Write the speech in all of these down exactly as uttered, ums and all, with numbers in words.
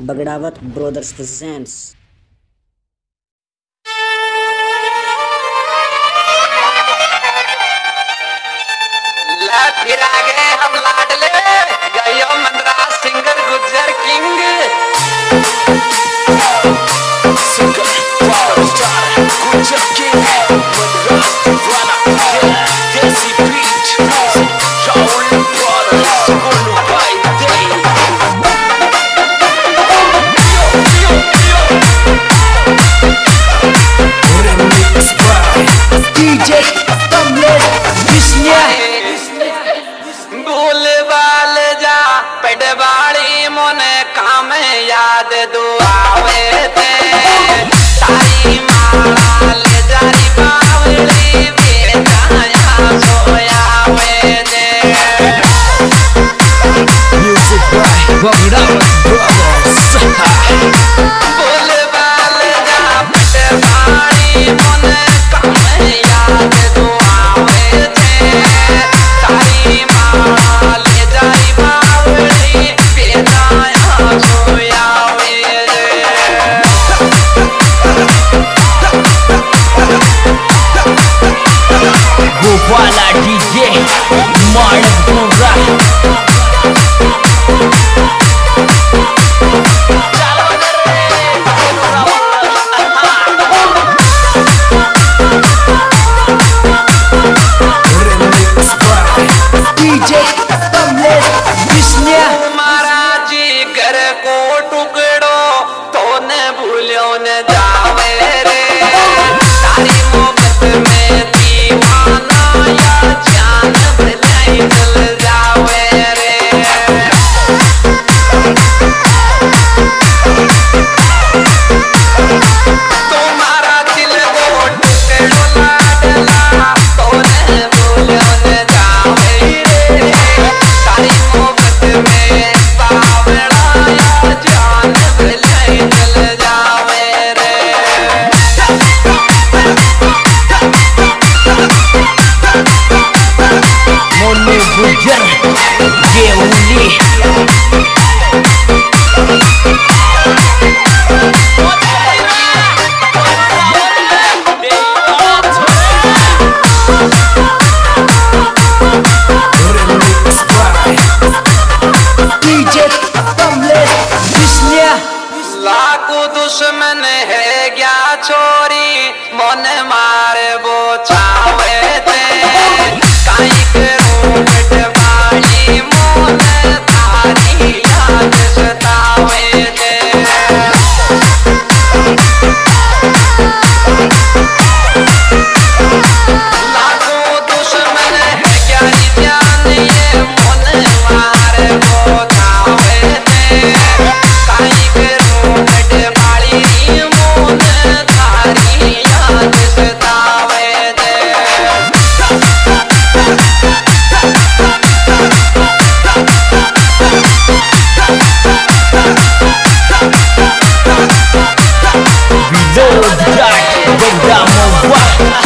Bagdawat Brothers presents. फिर आ गए हम लाडले गयो Manraj singer Gujjar king singer Gujjar king Manraj दीवाना देसी बीट राहुल ब्रदर्स गोलू भाई दे remix by D J Tamle Vishnya पटवाड़ी मोने काम याद दुआवे थे तारी माला ले जारी बावली बेचाया सोयावे दे म्यूजिक बाय Bagdawat Brothers बोल बाल जा पटवाड़ी मोने काम याद दुआवे थे तारी माला ले जारी Gopala D J Marnpura remix by D J Tamle Vishnya महाराज जी घर को टुकड़ो तो न भूलो न जावे रे तारी मोहब्बत में दीवाना या जान भलाई चल जावे रे तुम्हारा दिल को टुकड़ो लाडला तो न भूलो न जावे रे तारी मोहब्बत में बावड़ा या जान भलाई चल जावे रे मोनू गुज्जर गेउली remix by D J Tamle Vishnya लाखों दुश्मन है क्या छोरी मन मारे वो छावे थे काई करूं पटवाड़ी मोन तारी याद सतावे थे लाखों दुश्मन है क्या जान ये मन मारे वो छावे थे काई करूं पटवाड़ी मोन तारी याद सतावे थे Vinod Jack Bagdamova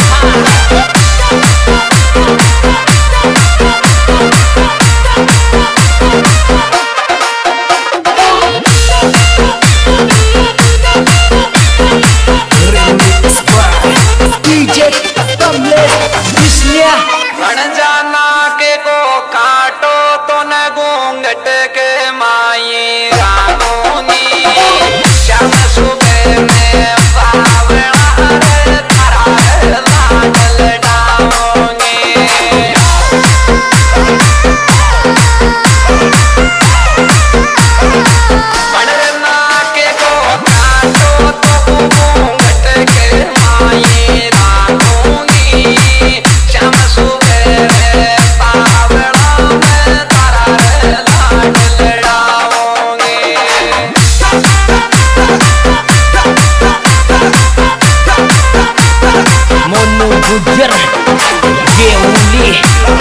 remix by D J Tamle Vishnya जाना के को काटो तो न घूंघट के माई रानूनी शाम सुबह में बावड़ा रे तारा लाडल डाऊंगी पढ़ना के को काटो तो घूंघट के माई रानूनी शाम सुबह में बावड़ा में तारा लाडल डाऊंगी मोनू गुज्जर गेउली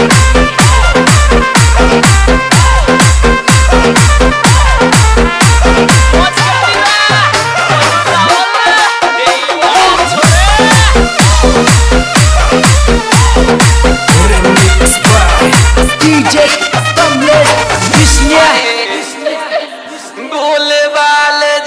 remix by D J Tamle Vishnya बोल बाल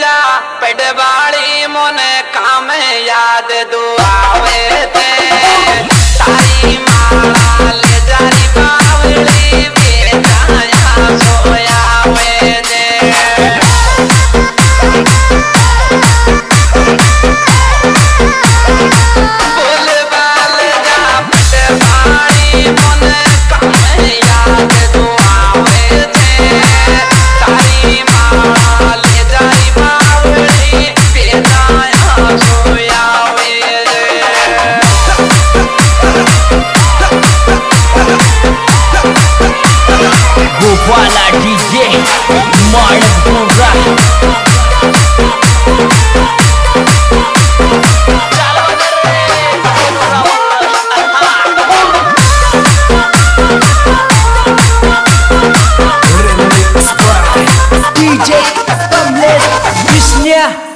डीजे मानपुरा डीजे कमलेश विष्णु